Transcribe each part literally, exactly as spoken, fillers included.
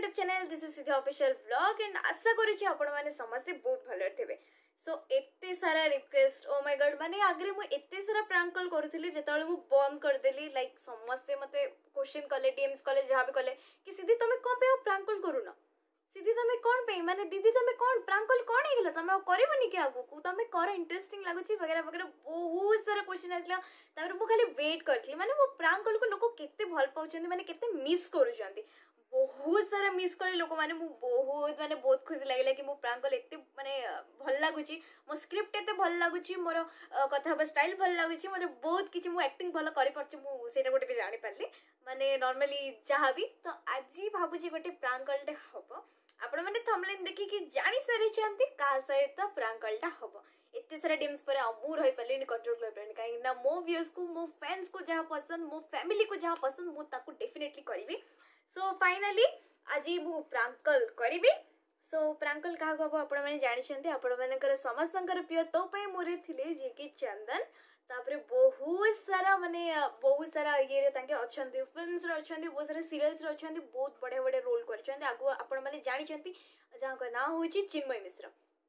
YouTube channel this is Siddhi official vlog and आशा करुच्ची आपण माने समस्ते बहुत भले थे सो एते सारा रिक्वेस्ट ओ माय गॉड माने आगे मु एते सारा प्रैंक कॉल करूथली जेतବେଳେ मु बंद कर देली लाइक समस्ते मते क्वेश्चन कले डीएम्स कले जहां भी कले कि सिद्धि तमे कोन पे प्रैंक कॉल करूना सिद्धि तमे कोन पे माने दीदी तमे कोन प्रैंक कॉल कोन हे गेला तमे करबनी के आगु को तमे कर इंटरेस्टिंग लागुची वगैरह वगैरह बहुत सारा क्वेश्चन आसला तापर मु खाली वेट करथली माने वो प्रैंक कॉल को लोग केते भल पाउचंदी माने केते मिस करूचंदी बहुत सारा मिस कले लोक मैंने बहुत माने बहुत खुशी लगे कि मो प्रैंक कॉल एते माने भल लागुची मो स्क्रिप्ट एते भल लागुची मोर कथा स्टाइल भल लागुची मोर बहुत किछि मो एक्टिंग भल करि परछि मु सेटा गोटे भी जानि पारली माने नॉर्मली जहाँ भी तो आज भाबुची गोटे प्रैंक कॉल टे हबो आपण माने थंबनेल देखि कि जानि सारी छंती का सहित प्रैंक कॉल टा हबो एते सारा डीम्स पर अमूर होई पल्ले कंट्रोल कर परनी काहे ना मो व्यूअर्स को मो फैंस को जहाँ पसंद मो फैमिली को जहाँ पसंद मु ताको डेफिनेटली करिवि सो फाइनली आज मु प्रैंक कॉल करी सो प्रैंक कॉल क्या हम आपण मैंने जानते आपण मानकर समस्तंकर प्रिय तो पे मोरे थिले जे कि चंदन तापरे बहुत सारा माने बहुत सारा ये तांके अछंती फिल्म्स रो अछंती बहुत सारा सीरियल्स रो अछंती बहुत बड़े बड़े रोल करछंती आगु आपण माने जानछंती जहाँ का नाम होची चिन्मय मिश्र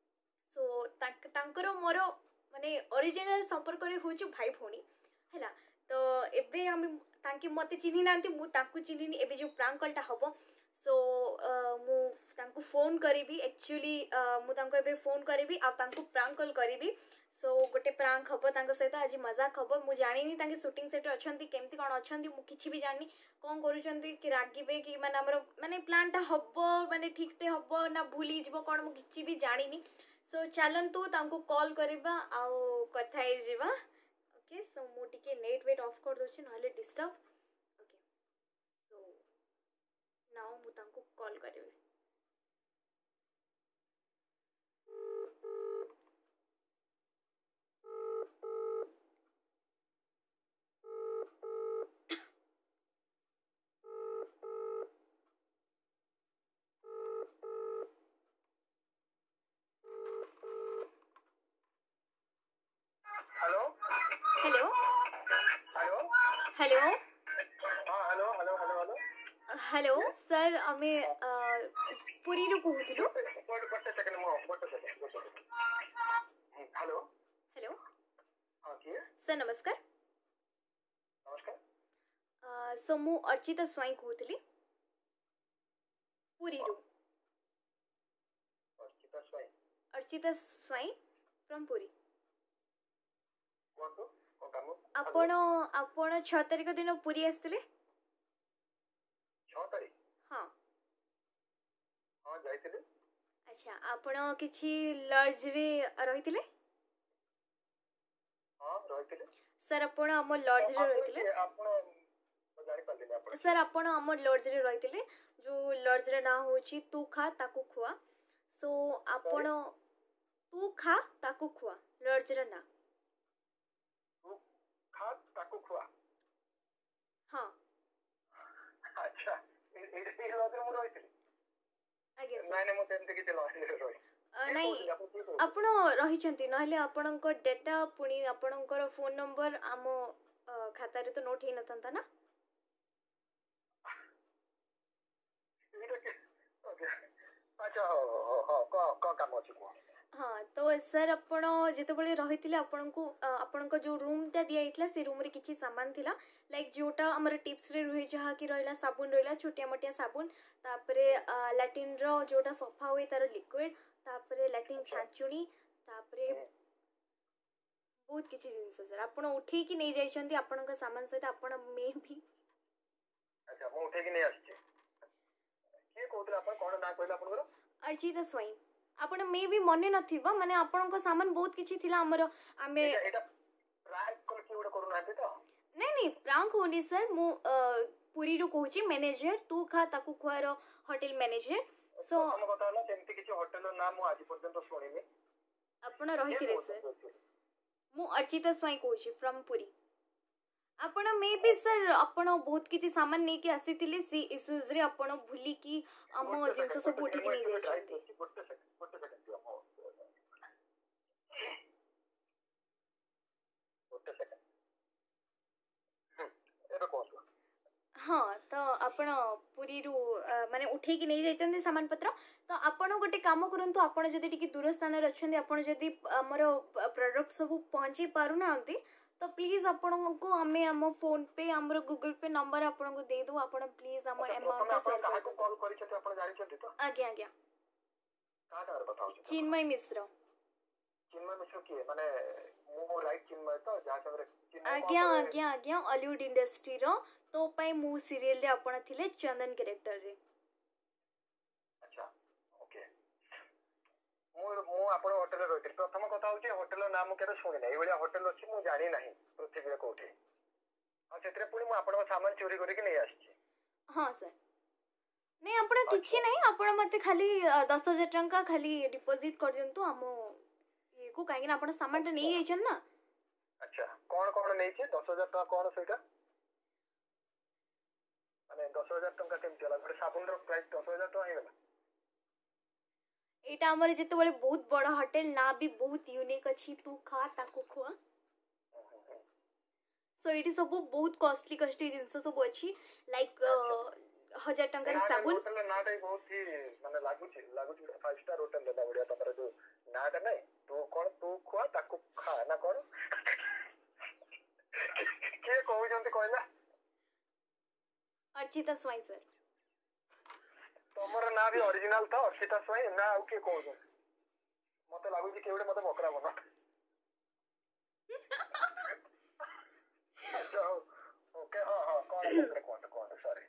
सो तांक तांकर मोर माने ओरिजिनल संपर्क रे होची भाई भौणी हैला तो एबे हम तांकी मते चिन्हि नांती मु तांकु चिन्हिनी एबे जो प्रैंक कॉल टा हबो सो मु तांकु फोन करिवि एक्चुअली मु तांको एबे फोन करिवि आ तांकु प्रैंक कॉल करिवि सो गोटे प्रैंक हबो तांको सहित आज मजाक हबो मु जानिनी तांके शूटिंग सेट अछंती केमती कोन अछंती मु किछि भी जानि कोन करूचंती कि रागिबे कि माने हमर माने प्लान टा हबो माने ठीक टे हबो ना भूली जिवो कोन मु किछि भी जानिनी सो चलंतु तांको कॉल करिबा आ कथा हे जिवा ओके सो मु टिके नेट वेट ऑफ कर दोछि नहले डिस्टर्ब ओके सो नाउ मु तांको कॉल करिवि हेलो हेलो हेलो हेलो हाँ hello hello hello hello hello sir आमे पुरी रु कहूथिलु गोटे गोटे सेकंड मो गोटे सेकंड गोटे सेकंड हेलो हेलो हाँ किए सर नमस्कार नमस्कार सो मु अर्चिता स्वाई कहूथिली पुरी रु अर्चिता स्वाई अर्चिता स्वाई फ्रॉम पुरी कोन तो कोन काम आपण आपण छह तारिख दिन पुरी आस्तिले छह तारीख हाँ हाँ जाइतिले अच्छा आपण किछि लॉज रे रहितिले हाँ रहितिले सर आपण हम लॉज रे रहितिले आपण जानि पालिले आपण सर आपण हम लॉज रे रहितिले जो लॉज रे ना होची तू खा ताकू खुआ सो आपण तू खा ताकू खुआ लॉज रे ना तू खा ताकू खुआ हाँ अच्छा ए ए लॉज रे मु रहितिले आगे सर नाइ नाइ मु तेमते किते लॉज रे रहि नहीं आपण रहिचंती नहले आपणक डेटा पुनी आपणकर फोन नंबर आम खाता रे तो नोट हे नथंता ना अच्छा हो हो हो का का काम अछि को हाँ तो सर आपण जेतेबेले रहितिले आपणको आपणको जो रूम टा दिया हितला से रूम रे किछि सामान थिला लाइक जोटा हमर टिप्स रे रहि जहा कि रहला साबुन रहला छोटिया मोटिया साबुन तापरे लैट्रिन रो जोटा सफा होई तार लिक्विड तापरे लैट्रिन छाचुणी तापरे बहुत किछि जिंस सर आपण उठी कि नै जाइछंती आपणका सामान सहित आपण मे भी अच्छा मु उठे कि नै आछे के कोतला आपण कोन ना कहला आपण अर्चिता स्वाई आपण मे भी मने नथिबो माने आपणको सामान बहुत किछि थिला हमर आमे एटा प्रैंक कॉल कि उडा करू नाते तो नै नै प्रैंक होनी सर मु पुरी रु कहूची मैनेजर तू खा ताकू खुआर होटल मैनेजर सो हम कथा ना केमती किछि होटल नाम मु आज पर्यंत सुनिनी आपण रहिथिले सर मु अर्चिता स्वाई कहूची फ्रॉम पुरी आपण मे भी सर आपण बहुत किछि सामान नै कि आसीथिले सी इश्यूज रे आपण भूली कि हम जिंस सब उठी कि नै जाइछथि गोटे सेकंड गोटे सेकंड दियो गोटे सेकंड हम एबे कोन हाँ तो आपण पुरी रु माने उठे की नहीं जाइछन्ते सामान पत्र तो आपण गोटे काम करंतु आपण जदी टिके दूर स्थान रे अछन्ते आपण जदी हमर प्रोडक्ट सब पहुंची पारु नांती तो प्लीज आपण को हमें हम फोन पे हमर गूगल पे नंबर आपण को दे दो आपण प्लीज हम अमाउंट शेयर कर को कॉल करि छथि आपण जानि छथि तो आज्ञा आज्ञा का का बताउ छी चिन्मय मिश्र चिन्मय मिश्र की माने मो राइट चिन्मय तो जा सबरे आज्ञा आज्ञा आज्ञा हॉलीवुड इंडस्ट्री रो तो पई मु सीरियल रे आपण थिले चंदन कैरेक्टर रे अच्छा ओके मोर मो आपण होटल रे रहित प्रथम कथा होची होटल नाम केरे सुनि नै एबेला होटल अछि मु जानि नाही पृथ्वी रे कोठी आ सेतरे पुनी मु आपण सामान चोरी करि के नै आछि हां सर नहीं आपण किछि नै आपण मते खाली दस हज़ार टंका खाली डिपॉजिट कर दियंतु हम ये को काहे ना आपण सामान त नै आइछन ना अच्छा कोन कोन नै छै दस हज़ार टका कोन सेटा माने दस हज़ार टका केमति होला गोटे साबुन रो प्राइस दस हज़ार टका हे गेला एटा हमर जते बळे बहुत बड़ा होटल ना भी बहुत यूनिक अछि तू खा ताको खुआ सो इट सब बहुत कॉस्टली कॉस्टली जिंस सब अछि लाइक हजार टंका रे साबुन होटल ना दे बहुत ही माने लागु छी लागु छी फाइव स्टार होटल देला बढिया तमरा जो ना दे नै तू कोन तू खुआ ताको खा ना कोन के कहू जंती कहला अर्चिता स्वाई सर तमरा ना भी ओरिजिनल था अर्चिता स्वाई ना आउ के कहू मते लागु छी केउडे मते बकरा बना अच्छा ओके हां हां कोन कोन कोन सॉरी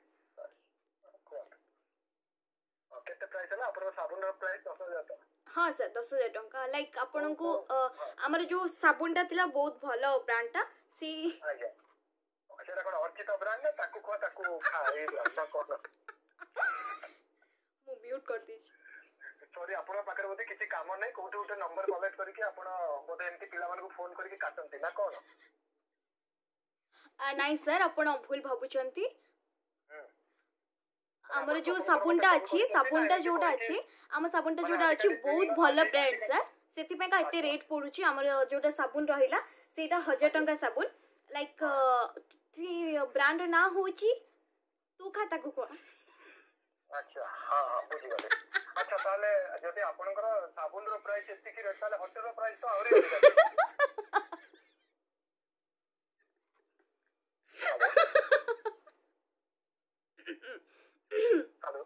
केते प्राइस है ना अपन साबुन रो प्राइस दस हज़ार टका हां सर दस हज़ार टंका लाइक आपन को हमर जो साबुन टा थिला बहुत भलो ब्रांड टा सी आज्ञा सेटा कोन अर्चिता ब्रांड ना ताकू खा ताकू खा ए ब्रांड कोन मु म्यूट कर दी सॉरी आपण पाकर बोते किछि काम नै कोठे उठे नंबर कलेक्ट करके आपण बोते एमती पिला मानको फोन करके काटंती ना कोन आ नहीं सर आपण भूल भाबुचंती हमर जो साबुनटा अछि साबुनटा जोडा अछि हम साबुनटा जोडा अछि बहुत भलो ब्रांड सर सेति पे का एते रेट पडुची हमर जोडा साबुन रहिला सेटा हजार टंका साबुन लाइक ती ब्रांड ना होची तू खाता को को अच्छा हां हां बुझी गले अच्छा ताले जदि आपनकर साबुन रो प्राइस एति की रेट ताले होटल रो प्राइस तो आवरे हेलो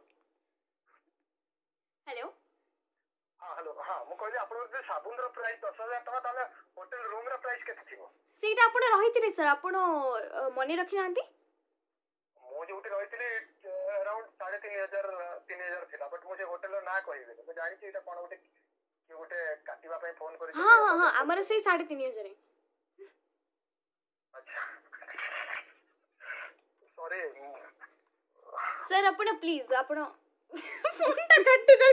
हेलो हां हेलो हां मु कहली आपन जे साबुन रो प्राइस दस हज़ार टका ताले होटल रूम रो प्राइस केते थिबो सेटा आपण रहितिले सर आपण मने रखि नांती मु जोटी रहितिले अराउंड साढ़े तीन हज़ार तीन हज़ार थिला बट मुझे होटल रो ना कहिबे मु जानि छी एटा कोन गोटे कि गोटे काटिबा पे फोन करि हां हां हां हमर से साढ़े तीन हज़ार अच्छा सॉरी सर आपण प्लीज आपण फोन टा काटी दे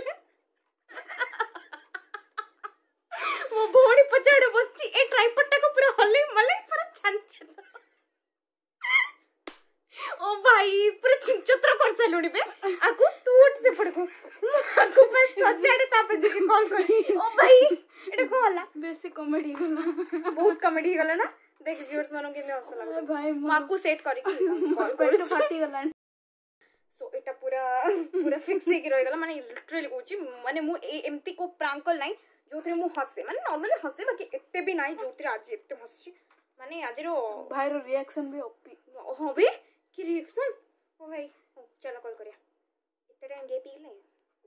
वो भोणी पछाड़े बसची ए ट्राइपॉड टा को पूरा हले मले पूरा छन छन ओ भाई पूरा छिंचत्र कर सलुनी बे आकु टूट से पड़को आकु बस सजाड़े तापे जे कॉल कर ओ भाई एटा को हला बेसी कॉमेडी गला बहुत कॉमेडी गला ना देख व्यूअर्स मानो के हंस लागो भाई माकू सेट करी कॉल पेट कर फाटी गला सो एटा पूरा पूरा फिक्स हे कि रह गला माने लिटरली कहूची माने मु एमती को प्रांकल नाही जोथरे मु हसे माने नॉर्मली हसे बाकी एते भी नाही जोथरे आज एते हसी माने आज रो भाई रो रिएक्शन भी ओपी हो बे कि रिएक्शन ओ भाई चलो कॉल करिया इतरे अंगे पी ले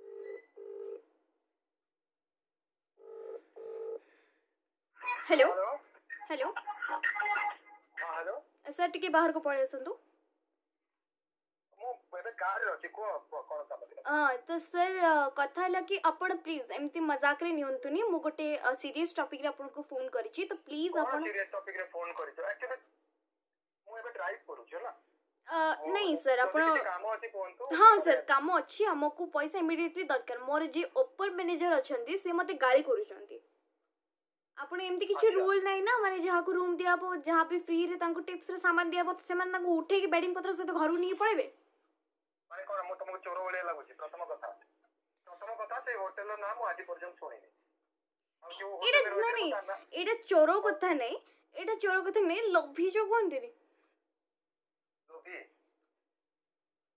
हेलो हेलो हां हेलो सर टिके बाहर को पळे असंतु मु बेबे कार रहची को कोन काम दिला हां तो सर कथा हला कि आपण प्लीज एमती मजाक रे नियंतुनी मु गोटे सीरियस टॉपिक रे आपण को फोन करिछि तो प्लीज आपण सीरियस टॉपिक रे फोन करिछ एक्चुअली मु एबे ड्राइव करू छ ना नहीं सर आपण काम अछि कोंतु हां सर काम अछि हमकु पैसा इमीडिएटली दरकार मोर जे ओपर मैनेजर अछंती से मते गाली करूछंती आपण एमती किछि रूल नै ना माने जहा को रूम दियाबो जहा पे फ्री रे तांको टिप्स रे सामान दियाबो से मन तांको उठे की बेडिंग पत्र से तो घरु नहीं पळेबे माने कोन मु तुमको चोर बोले लागु छी प्रथम कथा प्रथम कथा से होटल रो नाम आज पर्यंत सुनिनी अब जो होटल नहीं एटा चोरो कथा नहीं एटा चोरो कथा नहीं लोभी जो कोनते नी लोभी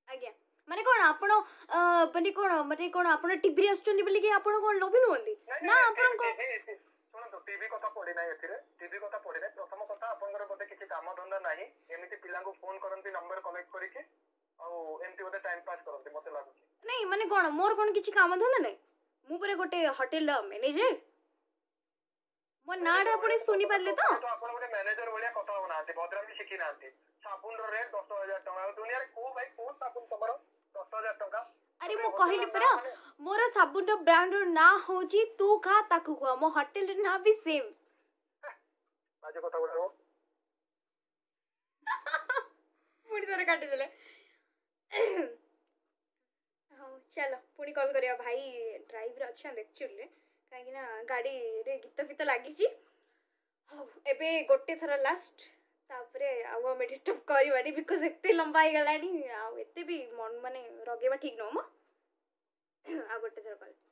ଆଜ୍ଞା ମାନେ କଣ ଆପଣ ମାନେ କଣ ମାନେ କଣ ଆପଣ ଟିଭି ରେ ଆସୁଛନ୍ତି ବୋଲି କି ଆପଣ କଣ ଲୋଭି ନୁହନ୍ତି ନା ଆପଣଙ୍କ ଶୁଣନ୍ତୁ ଟିଭି କଥା ପଡି ନାହିଁ ଏଥିରେ ଟିଭି କଥା ପଡି ନାହିଁ ପ୍ରଥମ କଥା ଆପଣଙ୍କର ବୋଧେ କିଛି କାମ ଧନ୍ଦା ନାହିଁ ଏମିତି ପିଲାଙ୍କୁ ଫୋନ କରନ୍ତି ନମ୍ବର କଲେକ୍ଟ କରିକି ଆଉ ଏମିତି ବୋଧେ ଟାଇମ ପାସ୍ କରନ୍ତି ମତେ ଲାଗୁଛି ନାଇଁ ମାନେ କଣ ମୋର କଣ କିଛି କାମ ଧନ୍ଦା ନାହିଁ ମୁଁ ପୁରା ଗୋଟେ ହୋଟେଲ ମ୍ୟାନେଜର ମୋ ନାଁଟା ଆପଣ ଶୁଣି ପାରିଲେ ତ ଆପଣ ଗୋଟେ ମ୍ୟାନେଜର ଭଳିଆ କଥା ହଉନାହାନ୍ତି ଭଦ୍ରାମୀ ଶିଖି ନାହାନ୍ତି ସାବୁନର ରେଟ୍ ଦଶ ହଜାର ଟଙ୍କା ଦୁନିଆରେ କୋଉ ଭାଇ କୋଉ ସାବୁନ ତମର ଦଶ ହଜାର ଟଙ୍କା ଆରେ ମୁଁ କହିଲି ପରା ମୋର ସାବୁନର ବ୍ରାଣ୍ଡର ନାଁ ହଉଛି ତୁ ଖା ତାକୁ ଖୁଆ ମୋ ହୋଟେଲର ନାଁ ବି ସେମ୍ ବାଜେ କଥା ଗୁଡାକ ପୁଣି ଥରେ କାଟିଦେଲେ ହଉ ଚାଲ ପୁଣି କଲ୍ କରିବା ଭାଇ ଡ୍ରାଇଭରେ ଅଛନ୍ତି ଆକ୍ଚୁଆଲି କାହିଁକି ନା ଗାଡ଼ିରେ ଗୀତ ଫୀତ ଲାଗିଛି ହଉ ଏବେ ଗୋଟେ ଥର ଲାଷ୍ଟ ତାପରେ ଆଉ ଆମେ ଡିଷ୍ଟର୍ବ କରିବାନି ବିକଜ ଏତେ ଲମ୍ବା ହେଇଗଲାଣି ଆଉ ଏତେ ବି ମାନେ ରଗେଇବା ଠିକ୍ ନୁହଁ ମ ଆଉ ଗୋଟେ ଥର କଲ୍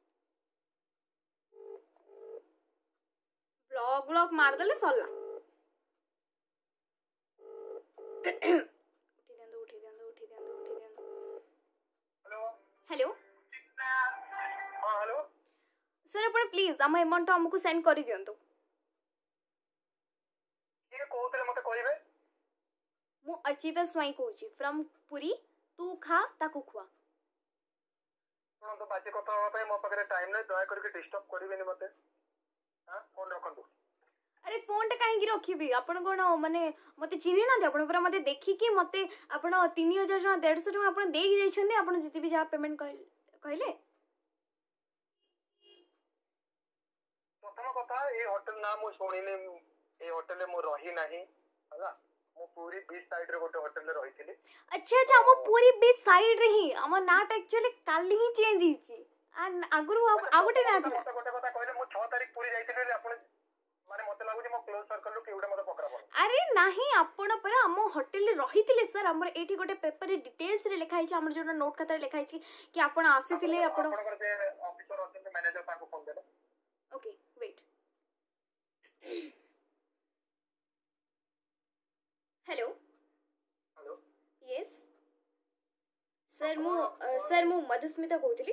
ବ୍ଲକ୍ ବ୍ଲକ୍ ମାରିଦେଲେ ସରିଲା ଉଠି ଦିଅନ୍ତୁ ଉଠି ଦିଅନ୍ତୁ ଉଠି ଦିଅନ୍ତୁ ଉଠି ଦିଅନ୍ତୁ ହ୍ୟାଲୋ ହଁ ହ୍ୟାଲୋ ସାର୍ ଆପଣ ପ୍ଲିଜ୍ ଆମ ଆମାଉଣ୍ଟ ଆମକୁ ସେଣ୍ଡ କରିଦିଅନ୍ତୁ କିଏ କହୁଥିଲେ ମତେ କହିବେ ମୁଁ अर्चिता स्वाई କହୁଛି ଫ୍ରମ୍ ପୁରୀ ତୁ ଖା ତାକୁ ଖୁଆ ଶୁଣନ୍ତୁ ବାଜେ କଥା ହବା ପାଇଁ ମୋ ପାଖରେ ଟାଇମ ନାହିଁ ଦୟା କରିକି ଡିଷ୍ଟର୍ବ କରିବେନି ମତେ ହଁ ଫୋନ ରଖନ୍ତୁ ଆରେ ଫୋନଟା କାହିଁକି ରଖିବି ଆପଣ କଣ ମାନେ ମତେ ଚିହ୍ନି ନାହାନ୍ତି ଆପଣ ପୁରା ମତେ ଦେଖିକି ମତେ ଆପଣ ତିନି ହଜାର ଟଙ୍କା ଦେଢ଼ଶହ ଟଙ୍କା ଆପଣ ଦେଇକି ଯାଇଛନ୍ତି ଆପଣ ଯେତେ ବି ଯାହା ପେମେଣ୍ଟ କହିଲେ ପ୍ରଥମ କଥା ଏଇ ହୋଟେଲ ନା ମୁଁ ଶୁଣିନି ଏଇ ହୋଟେଲରେ ମୁଁ ରହି ନାହିଁ ହେଲା ମୁଁ ପୁରୀ ବିଚ୍ ସାଇଡରେ ଗୋଟେ ହୋଟେଲରେ ରହିଥିଲି ଆଚ୍ଛା ଆଚ୍ଛା ଆମ ପୁରୀ ବିଚ୍ ସାଇଡରେ ହିଁ ଆମ ନାଁଟା ଆକ୍ଚୁଆଲି କାଲି ହିଁ ଚେଞ୍ଜ ହେଇଛି ଆଗରୁ ଆଉ ଗୋଟେ ନାଁ ଥିଲା ଗୋଟେ କଥା କହିଲେ ମୁଁ ଛଅ ତାରିଖ ପୁରୀ ଯାଇଥିଲି ବୋଲି ଆପଣ ମାନେ ମତେ ଲାଗୁଛି ମୋ କ୍ଲୋଜ ସର୍କଲରୁ କିଏ ଗୋଟେ ମତେ ପକଡ଼ା ପଡେ ଆରେ ନାହିଁ ଆପଣ ପରା ଆମ ହୋଟେଲରେ ରହିଥିଲେ ସାର୍ ଆମର ଏଇଠି ଗୋଟେ ପେପରରେ ଡିଟେଲ୍ସରେ ଲେଖା ହେଇଛି ଆମର ଯୋଉଟା ନୋଟ୍ ଖାତାରେ ଲେଖା ହେଇଛି କି ଆପଣ ଆସିଥିଲେ ଆପଣ ଆପଣଙ୍କର ଯେ ଅଫିସର ଅଛନ୍ତି ମ୍ୟାନେଜର ତାଙ୍କୁ ଫୋନ ଦେଲେ okay wait hello hello yes sir ମୁଁ ସାର୍ ମୁଁ ମଧୁସ୍ମିତା କହୁଥିଲି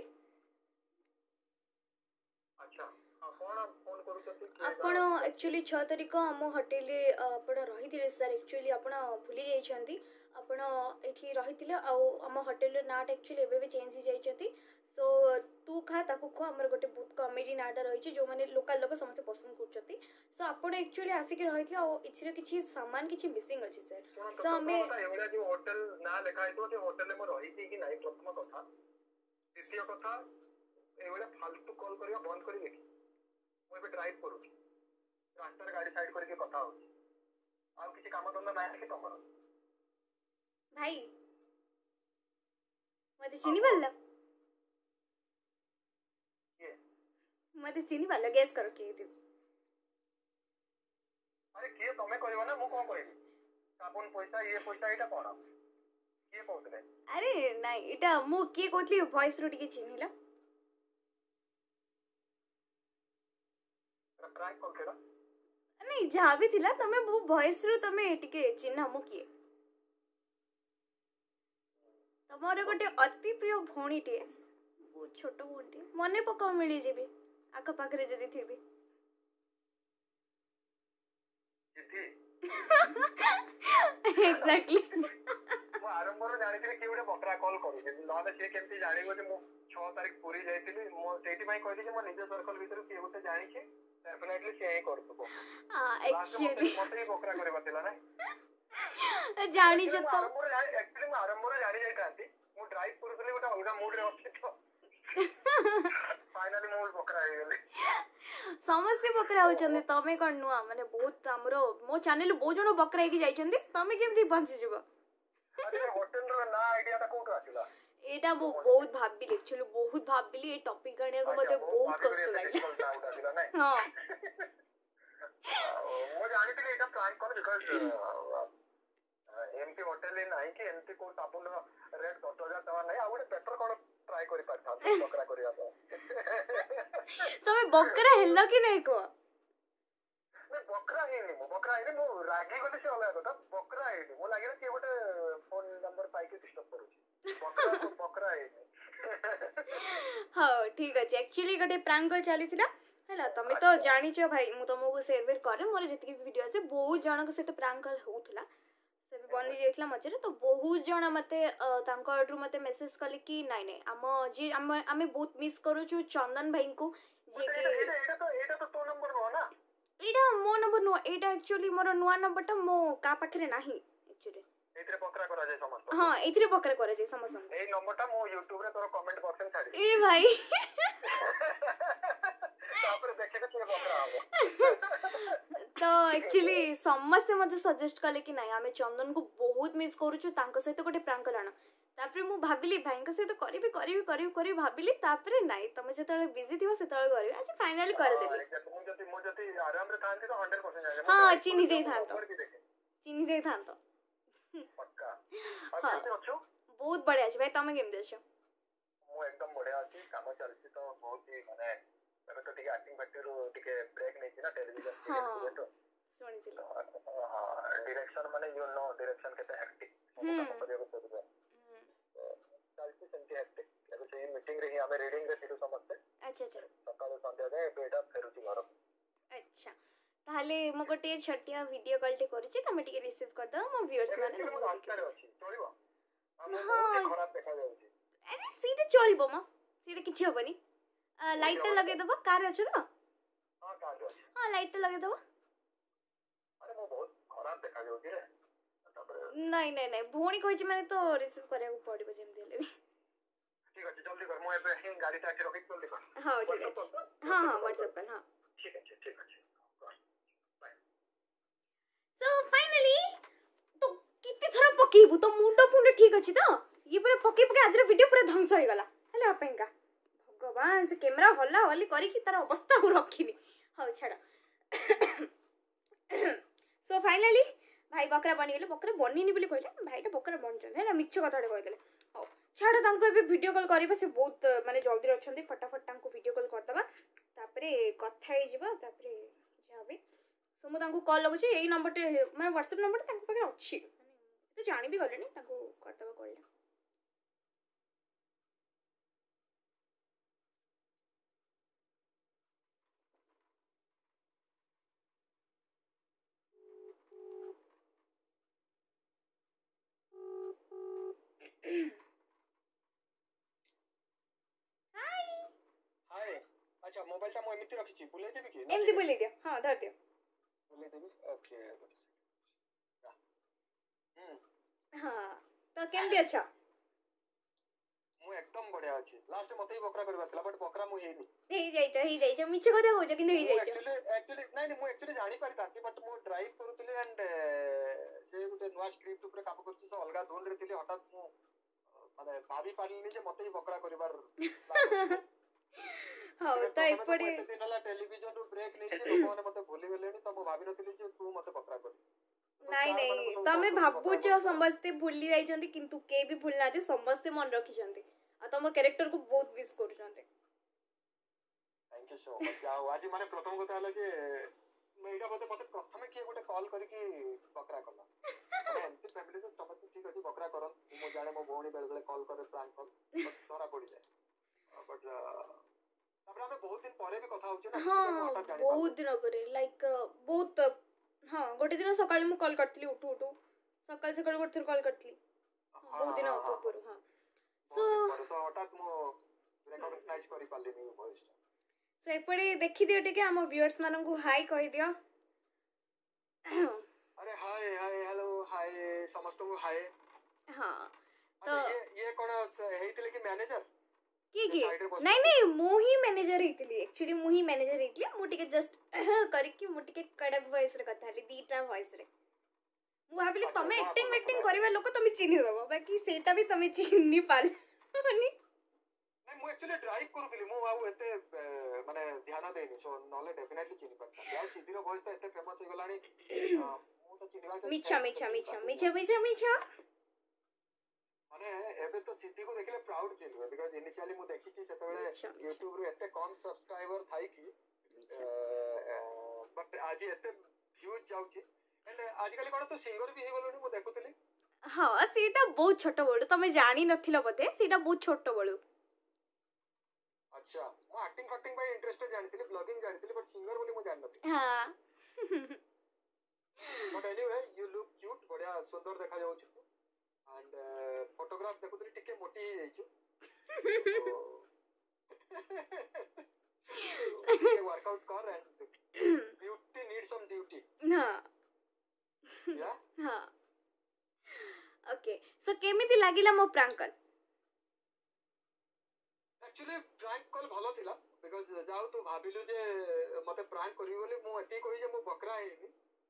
ଆଚ୍ଛା ଆପଣ ଫୋନ କରୁଛନ୍ତି ଆପଣ ଆକ୍ଚୁଆଲି ଛଅ ତାରିଖ ଆମ ହୋଟେଲରେ ଆପଣ ରହିଥିଲେ ସାର୍ ଆକ୍ଚୁଆଲି ଆପଣ ଭୁଲି ଯାଇଛନ୍ତି ଆପଣ ଏଠି ରହିଥିଲେ ଆଉ ଆମ ହୋଟେଲର ନାଁଟା ଆକ୍ଚୁଆଲି ଏବେ ବି ଚେଞ୍ଜ ହେଇଯାଇଛନ୍ତି ସୋ ତୁ ଖା ତାକୁ ଖୁଆ ଆମର ଗୋଟେ ବହୁତ କମେଡି ନାଁଟା ରହିଛି ଯେଉଁମାନେ ଲୋକାଲ ଲୋକ ସମସ୍ତେ ପସନ୍ଦ କରୁଛନ୍ତି ସୋ ଆପଣ ଆକ୍ଚୁଆଲି ଆସିକି ରହିଥିଲେ ଆଉ ଏଥିରେ କିଛି ସାମାନ କିଛି ମିସିଂ ଅଛି ସାର୍ ସୋ ଆମେ ଏଭଳିଆ ଯୋଉ ହୋଟେଲ ନାଁ ଲେଖା ହେଇଥିବ ସେ ହୋଟେଲରେ ମୁଁ ରହିଛି କି ନାହିଁ ପ୍ରଥମ କଥା ଦ୍ୱିତୀୟ କଥା ଏଇଭଳିଆ ଫାଲତୁ କଲ୍ କରିବା ବନ୍ଦ କରିବେ କି ମୁଁ ଏବେ ଡ୍ରାଇଭ୍ କରୁଛି ରାସ୍ତାରେ ଗାଡ଼ି ସାଇଡ୍ କରିକି କଥା ହଉଛି ଆଉ କିଛି କାମ ଧନ୍ଦା ନାହିଁ କି ତମର ଭାଇ ମତେ ଚିହ୍ନି ପାରିଲ ମତେ ଚିହ୍ନି ପାରିଲ ଗେସ୍ କର କିଏ ହେଇଥିବ ଆରେ କିଏ ତମେ କହିବ ନା ମୁଁ କଣ କହିବି ସାବୁନ ପଇସା ଇଏ ପଇସା ଏଇଟା କଣ କିଏ କହୁଥିଲେ ଆରେ ନାଇଁ ଏଇଟା ମୁଁ କିଏ କହୁଥିଲି ଭଏସରୁ ଟିକେ ଚିହ୍ନିଲ ପ୍ରାଙ୍କ କରୁଥିଲା ନାଇଁ ଯାହା ବି ଥିଲା ତମେ ମୋ ଭଏସରୁ ତମେ ଟିକେ ଚିହ୍ନ ମୁଁ କିଏ ତମର ଗୋଟେ ଅତି ପ୍ରିୟ ଭଉଣୀଟିଏ ବହୁତ ଛୋଟ ଭଉଣୀଟିଏ ମନେ ପକାଉ ମିଳିଯିବି ଆଖପାଖରେ ଯଦି ଥିବି ଏକ୍ସାକ୍ଟଲି ମୁଁ ଆରମ୍ଭରୁ ଜାଣିଥିଲି କିଏ ଗୋଟେ ବକରା କଲ୍ କରୁଛି ନହେଲେ ସିଏ କେମିତି ଜାଣିବ ଯେ ମୁଁ ଛଅ ତାରିଖ ପୁରୀ ଯାଇଥିଲି ମୁଁ ସେଇଥିପାଇଁ କହିଲି ଯେ ମୋ ନିଜ ସର୍କଲ ଭିତରୁ କିଏ ଗୋଟେ ଜାଣିଛି ଡେଫିନେଟଲି ସିଏ ହିଁ କରୁଥିବ ଆକ୍ଚୁଆଲି ମତେ ହିଁ ବକରା କରିବା ଥିଲା ନା ଜାଣିଛ ତ ଆକ୍ଚୁଆଲି ମୁଁ ଆରମ୍ଭରୁ ଜାଣି ଯାଇଥାନ୍ତି ମୁଁ ଡ୍ରାଇଭ୍ କରୁଥିଲି ଗୋଟେ ଅଲଗା ମୁଡରେ ଅଛି ତ ଫାଇନାଲି ମୁଁ ବକରା ହେଇଗଲି ସମସ୍ତେ ବକରା ହଉଛନ୍ତି ତମେ କଣ ନୁଆ ମାନେ ବହୁତ ଆମର ମୋ ଚ୍ୟାନେଲ ବହୁତ ଜଣ ବକରା ହେଇକି ଯାଇଛନ୍ତି ତମେ କେମିତି ବଞ୍ଚିଯିବ ହୋଟେଲର ନା ଆଇଡିଆଟା କୋଉଠୁ ଆସିଲା ଏଇଟା ମୁଁ ବହୁତ ଭାବିଲି ଆକ୍ଚୁଆଲି ବହୁତ ଭାବିଲି ଏଇ ଟପିକ ଆଣିବାକୁ ମତେ ବହୁତ କଷ୍ଟ ଲାଗିଲା ହଁ ମୁଁ ଜାଣିଥିଲି ଏଇଟା ପ୍ଲାନ୍ କର ବିକଜ ଏମିତି ହୋଟେଲ ନାହିଁ କି ଏମିତି କୋଉ ସାବୁନର ରେଟ୍ ଦଶ ହଜାର ଟଙ୍କା ନାହିଁ ଆଉ ଗୋଟେ ବେଟର କଣ ଟ୍ରାଏ କରିପାରିଥାନ୍ତି ବକରା କରିବା ପାଇଁ ତମେ ବକରା ହେଲ କି ନାଇଁ କୁହ ବକରା ହେଇନି ମୁଁ ବକରା ହେଇନି ମୁଁ ରାଗିଗଲି ସେ ଅଲଗା କଥା ବକରା ହେଇନି ମୁଁ ଲାଗିଲା କିଏ ଗୋଟେ ଫୋନ ନମ୍ବର ପାଇକି ଡିଷ୍ଟର୍ବ କରୁଛି बकरा बकरा ହେଇନି हाँ ठीक अच्छे एक्चुअली गोटे प्रांक कल चली है तुम तो जाच भाई मुझे तुमको सेयर वेयर करे मोर जी वीडियो आसे बहुत जन सहित प्रांक कल होता से भी बंद जाइए मझे तो बहुत जन मत मत मेसेज कले कि नाई नाई आम जी आम बहुत मिस करूँ चंदन भाई को जी एटा मो नंबर नुआ एटा एक्चुअली मोर नुआ नंबरटा मो का पाखरे नाही एक्चुअली एथरे पकरा करा जाय समस्त हां एथरे पकरा करा जाय समस्त ए नंबरटा मो YouTube रे तोर कमेंट बॉक्स में छाडी ए भाई तापर देखे के तोर पकरा आबो तो एक्चुअली समस्त मते सजेस्ट कले कि नाही आमे चंदन को बहुत मिस करूछु तांको सहित गोटे प्रांक लाना तापर मु भाबिली भाई को सहित करबी करबी करबी करबी भाबिली तापर नाही तमे जतले बिजी थिबो सेतले करबी आज फाइनली कर देली मु जति मु जति आराम रे थांती तो हंड्रेड परसेंट जाय हां चिनी जाई थांतो चिनी जाई थांतो पक्का अब कैसे अछो बहुत बढ़िया अछि भाई तमे केम देछो मु एकदम बढ़िया अछि काम चलछि तो बहुत ही माने तमे तो ठीक एक्टिंग फैक्टर ठीक ब्रेक नै छी ना टेलीविजन सीरियल तो सुनि थिल हां डायरेक्शन माने यू नो डायरेक्शन केते हेक्टिक काम करियो को पड़बो चलछि सेंटी हेक्टिक एबे से मीटिंग रे ही हमें रीडिंग रे थिलु समझते अच्छा अच्छा सकाळ संध्या जाय बेटा फेरुची घर अच्छा ताहले मो गोटे छटिया वीडियो कॉल टे करूची तमे टिके रिसीव कर दो मो व्यूअर्स माने चलिबो हम बहुत खराब देखा जाउची अरे सीट चलिबो म सीट किछि होबनी लाइट टा लगे दबो कार अछि तो हां कार अछि हां लाइट टा लगे दबो अरे मो बहुत खराब देखा जाउची रे नहीं नहीं नहीं भोणी कहछि माने तो रिसीव करे को पड़िबो जेम देले भी ठीक अछि जल्दी कर मो एबे ही गाड़ी टा रखि जल्दी कर हां ठीक अछि हां हां व्हाट्सएप पर हां ठीक अछि ठीक अछि सो फाइनली तो कितने थरा पकेबू तो मुंडो फुंडो ठीक अछि तो ये पूरा पके पके आज वीडियो पूरा ध्वंस हो गला हेले अपेंगा भगवान से कैमरा हल्ला हल्ली करी कि तार अवस्था को रखिनी हां छाड़ा सो फाइनली भाई बकरा बनी गेले बकरा बनिनी बोली कहले भाईटा बकरा बनछन हैला मिछ कथाडे कहि देले हां छाड़ा तांको एबे वीडियो कॉल करबे से बहुत माने जल्दी रछंती फटाफट तांको वीडियो कॉल करदबा तापरे कथा हे जिबा तापरे जाबे सो मु तांको कॉल लगुची एई नंबर टे माने व्हाट्सएप नंबर तांको पाखे अछि तो जानि भी गलेनी तांको करदबा कॉल अच्छा मोबाइल टा मो एमिति रखि छी बुले देबी की एमिति बुले दियो हां धर दियो बुले देबी ओके हम हां तो केमति अच्छा मु एकदम बढ़िया अछि लास्ट मते ही बकरा करबा तला बट बकरा मु हेनी हेई जाइछ हेई जाइछ मिछ कथा होछ किंतु हेई जाइछ एक्चुअली एक्चुअली नाही नाही मु एक्चुअली जानि पारि ताकि बट मु ड्राइव करूतले एंड से गुटे नवा स्क्रिप्ट ऊपर काम करछि से अलगा धोन रे थिले हठात मु माने भाबी पालिनी जे मते ही बकरा करबार हां तो एपडे दिनला टेलीविजन रो ब्रेक नै छै लोक माने मते भूली गेलेनी त मु भाबी नथिली जे तू मते बकरा कर नाही नाही तमे भाबुछ समस्ते भूली जाइछंती किंतु के भी भूल नाते समस्ते मन रखिछंती आ तम कैरेक्टर को बहुत मिस करछंती थैंक यू सो मच जाओ आज माने प्रथम କଥା हला जे मेटा मते मते प्रथम के गोटे कॉल करी कि बकरा करला माने एमती फैमिली से समस्ते ठीक अछि बकरा करन मु जाने मो भौणी बेले बेले कॉल करे प्रांक कॉल तोरा पड़ी जाए बट तापर हम बहुत दिन परे भी कथा होछ ना हां बहुत दिन परे लाइक बहुत हां गोटे दिन सकाळ मु कॉल करतली उठू उठू सकाळ सकाळ गोटे कॉल करतली बहुत दिन ऊपर हां सो तो हठात मो रिकॉग्नाइज करि पाले नहीं वॉइस सो एपड़े देखि दियो टिके हम व्यूअर्स मानन को हाय कहि दियो अरे हाय हाय हेलो हाय समस्त को हाय हां तो ये ये कोन हेइतले कि मैनेजर की की नहीं नहीं मु ही मैनेजर हेतिली एक्चुअली मु ही मैनेजर हेतिली मु टिके जस्ट करि कि मु टिके कड़क वॉइस रे कथा हली दीटा वॉइस रे मु भाबिली तमे एक्टिंग एक्टिंग करबा लोक तमे चिन्हि देबो बाकी सेटा भी तमे चिन्हि पाल नहीं मु एक्चुअली ड्राइव करूतली मु आउ एते माने ध्यान देनी सो नॉले डेफिनेटली चिन्हि पड़ता या सीधीरो वॉइस तो एते फेमस हो गलानी मु तो चिन्हिबा मिछा मिछा मिछा मिछा मिछा मिछा माने एबे तो सिद्धि को देखले प्राउड फील हुए बिकॉज़ इनिशियली मु देखि छी सेतबेले YouTube रे एते कम सब्सक्राइबर थाई की बट आज एते व्यूज जाउ छी एंड आज काली कोन तो सिंगर भी हे गलोनी मु देखुतली हाँ सीटा बहुत छोट बड़ू तमे जानी नथिलो बोधे सीटा बहुत छोट बड़ू अच्छा मु एक्टिंग फैक्टिंग बाय इंटरेस्टेड जानथिली ब्लॉगिंग जानथिली बट सिंगर बोली मु जान नथि हाँ but anyway you look cute बढ़िया सुंदर देखा जाउ छु एंड फोटोग्राफ देखुतली टिके मोटी हे जाइछु वर्कआउट कर and beauty need some duty हाँ या हाँ ओके सो केमिति लागिला मो प्रांकल एक्चुअली प्रैंक कॉल भलो थिला बिकॉज़ जाऊ तो भाबिलु जे मते प्रैंक करी बोली मु एती कहि जे मु बकरा हेबी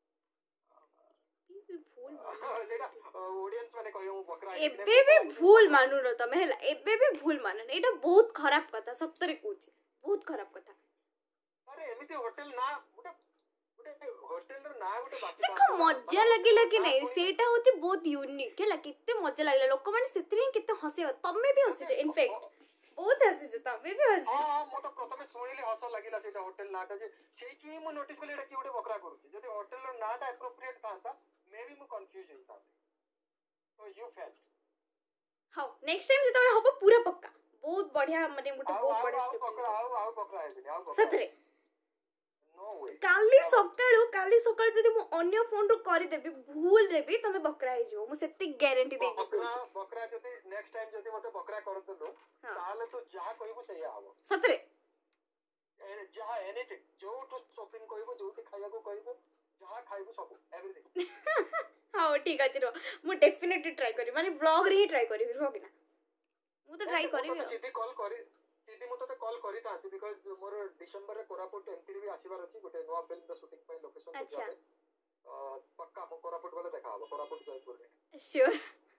सेटा ऑडियंस माने कहियो मु बकरा एबे भी भूल मानु न तमे हला एबे भी भूल मानन एटा बहुत खराब कथा सत्तरे कहूची बहुत खराब कथा अरे एमिति होटल ना गुटे गुटे होटल र ना गुटे बाकी देखो मजा लागिला कि नहीं सेटा होती बहुत यूनिक हैला किते मजा लागिला लोक माने सेतरी किते हसे तमे भी हसे इनफैक्ट बहुत हसी जो तमे भी हसी हां हां मोटा प्रथमे सुनिले हस लागिला सेटा होटल नाटा जे सेई कि मु नोटिस कले एटा कि गुटे बकरा करूची जदी होटल र नाटा एप्रोप्रिएट थांता मे बी मु कंफ्यूज होता तो यू फेल्ट हां नेक्स्ट टाइम जेतबे हबो पूरा पक्का बहुत बढ़िया माने गुटे बहुत बड़ा बकरा आउ आउ बकरा हेबी आउ बकरा सतरे नो वे काली सकाळू काली सकाळ जदी मु अन्य फोन रो करि देबी भूल रेबी तमे बकरा हे जो मु सेति गारंटी दे बकरा बकरा जदी नेक्स्ट टाइम जदी मते बकरा करतलो ताले तो जहा कहिबो सही हबो सतरे ए जहा एनीथिंग जो तो शॉपिंग कहिबो जो खाया को कहिबो जहा खाइबो सब एवरीथिंग हां ठीक अछि रो मु डेफिनेटली ट्राई करी माने ब्लॉग रे ही ट्राई करी हो कि ना मु तो ट्राई करी सीधी कॉल करी सीधी मु तो कॉल करी तांती बिकॉज़ मोर डिसेंबर रे कोरापुट एमपी भी आसीबार अछि गुटे नवा फिल्म द शूटिंग पय लोकेशन अच्छा पक्का मु कोरापुट वाला देखा हबो कोरापुट जयपुर रे श्योर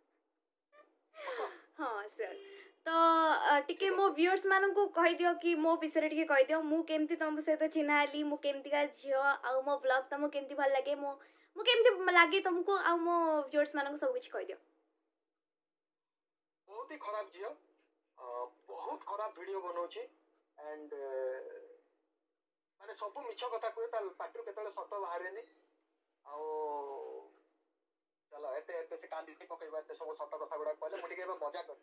हाँ सर तो टिके मो व्यूअर्स मानन को कहि दियो कि मो विषय टिके कहि दियो मु केमती तुम सहित चिन्हा हली मु केमती का झियो आ मो ब्लॉग तुम केमती भल लागे मो मु केमती लागे तुमको आ मो व्यूअर्स मानन को सब कुछ कहि दियो बहुत ही खराब झियो बहुत खराब वीडियो बनौछि एंड माने सब मिछ कथा कोइ ताल पाटरू केतले सत बाहरेनी आ चलो एते एते से कांदी पकैबा एते सब सत कथा गुडा कहले मुटी केबा मजा कर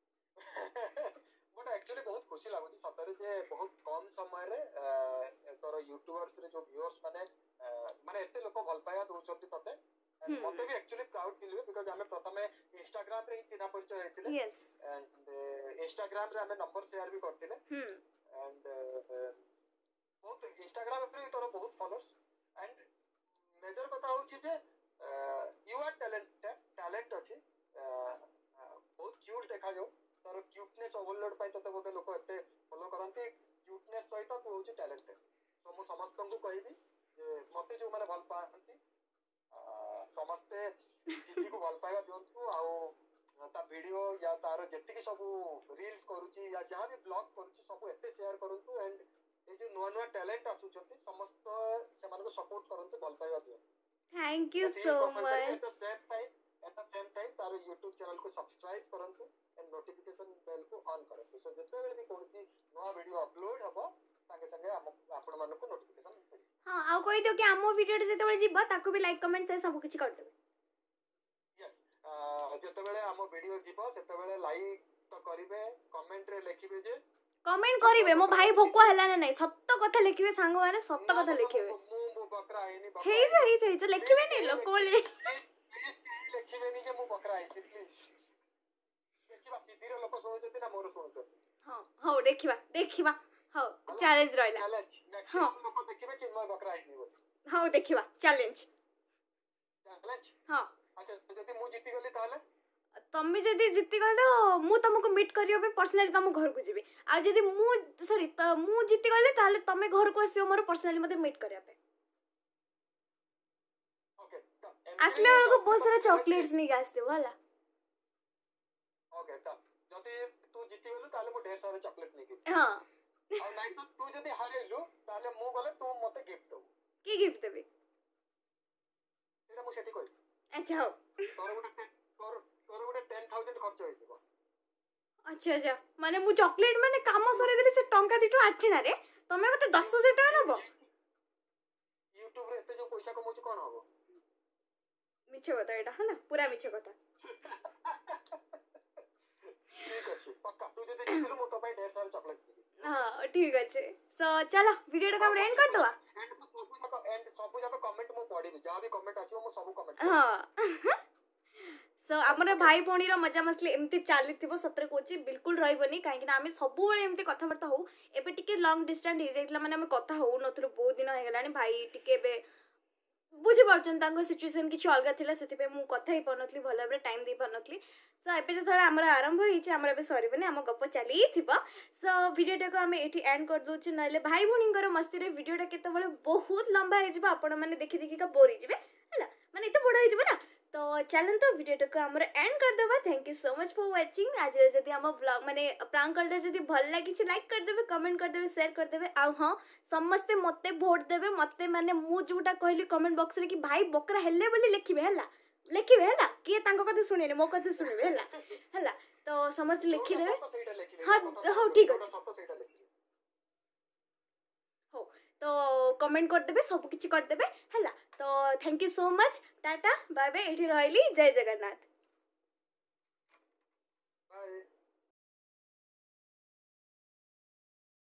बट एक्चुअली बहुत खुशी लागुची सतरे जे बहुत कम समय रे तोर यूट्यूबर्स रे जो व्यूअर्स माने माने एते लोक भल पाया दोचंती तते मते भी एक्चुअली प्राउड फील हुए बिकॉज़ हमें प्रथमे इंस्टाग्राम रे ही चिन्हा परिचय हेतिले यस एंड इंस्टाग्राम रे हमें नंबर शेयर भी करतिले एंड बहुत इंस्टाग्राम पे तोर बहुत फॉलोअर्स एंड मेजर कथा होची जे यू आर टैलेंटेड टैलेंट अछि बहुत क्यूट देखा जाऊ तोर क्यूटनेस ओवरलोड पाई तते गोटे लोक एते फॉलो करंती क्यूटनेस सहित तू होची टैलेंटेड तो मु समस्त को कहिबी जे मते जो माने भल पाती समस्ते जीती को भल पाइबा दियंतु आ ता वीडियो या तार जेतिकी सब रील्स करूची या जहां भी ब्लॉग करूची सब एते शेयर करंतु एंड ए जो नुवा नुवा टैलेंट आसुचंती समस्त से मानको सपोर्ट करंतु भल पाइबा दियो thank you so much at the same time तार YouTube चैनल को सब्सक्राइब करंतु एंड नोटिफिकेशन बेल को ऑन करंतु सो जते बेले भी कोनसी नवा वीडियो अपलोड हबो संगे संगे आपण मानको को नोटिफिकेशन मिलबो हां आ कोइ दियो कि हमो वीडियो जते बेले जिबा ताको भी लाइक कमेंट से सब कुछ कर देबे यस जते बेले हमो वीडियो जिबो सेते बेले लाइक तो करिवे कमेंट रे लिखिबे जे कमेंट करिवे मो भाई भोको हला ना नहीं सत्य कथा लिखिवे सांग माने सत्य कथा लिखिवे मु मु बकरा आइनी बकरा हे जे हे जे लिखिवे नहीं लोक बोले लिखिवे नहीं जे मु बकरा आइ प्लीज देखिबा सीधीर लोक सुनुचती ना मोर सुनुचती हां हां देखिबा देखिबा हां चैलेंज रहला चैलेंज हां लोक देखिबे चिन्मय बकरा आइनी बोली हां देखिबा चैलेंज चैलेंज हां अच्छा जति मु जीती गली ताले तम्मी जदी जीती गलो मु तुमको मीट करियो पे पर्सनली तुम घर को जीबी आ जदी मु सॉरी त मु जीती गले ताले तमे घर को आसियो मोर पर्सनली मते मीट करिया पे ओके असले वाला को बहुत सारा चॉकलेट्स नहीं गास्ते वाला ओके त जदी तू जीती गलु ताले मु ढेर सारा चॉकलेट नहीं के हां और नहीं तो तू जदी हारेलु ताले मु गले तू मते गिफ्ट दो की गिफ्ट देबे एटा मु सेठी कहि अच्छा हो तोर गुटे तोर तोर गुटे दस हज़ार खर्च होई दिबो अच्छा अच्छा माने मु चॉकलेट माने काम सरे देले से टंका दिटो आठिना रे तमे मते दस हज़ार टका नबो YouTube रे एते जो पैसा कमौछ कोन हबो मिछ कथा एटा है ना पूरा मिछ कथा ठीक अछि पक्का तू जदि जितिलु मो तो भाई ढेर सारा चॉकलेट देबी हाँ ठीक अच्छे सो चलो वीडियो को एंड कर दवा एंड सब जाक एंड सब जाक कमेंट मो पढिबी जहाँ भी कमेंट आछियो मो सब कमेंट हाँ सो आमर भाई भौणी मजा मसली एमती चली सतरे कौची बिल्कुल रही कहीं आम सब एमती कथबार्ता हो एबे टिके लॉन्ग डिस्टेंस हो जाइतला माने आम कथा हो नथुलु बहुत दिन हो गलानी भाई टिके एबे बुझी पार्छन तांको सिचुएशन किछि अलगा थिला सेति पे मु कथा ही पनथली भल भाबरे टाइम दे पनथली सो एबे जे थोड़ा हमर आरंभ होइछि हमर एबे सरीबने हम गप चली थिबा सो वीडियो को हम एठी एंड कर दोछि नले भाई भौणींकर मस्ती रे वीडियो टा केते बळे बहुत लंबा हे जिबा आपण माने देखि देखि का बोरी जिबे हला माने इते बड़ हे जिबे ना तो चलन तो वीडियो को हमर एंड कर देबा thank you so much for watching आज रे जदी हम व्लॉग माने प्रांक करले जदी भल लागी छि लाइक कर देबे कमेंट कर देबे शेयर कर देबे आ हां समस्ते मते वोट देबे मते माने मु जोटा कहली कमेंट बॉक्स रे कि भाई बकरा हेले बोली लिखिबे हला लिखिबे हला किए तांको कथे सुनेने मो कथे सुनिबे हला हला तो समस्त लिखि देबे हां हां ठीक अछि हो तो कमेंट कर देबे सब किछि कर देबे हला तो thank you so much tata bye bye एठी रहली जय जगन्नाथ।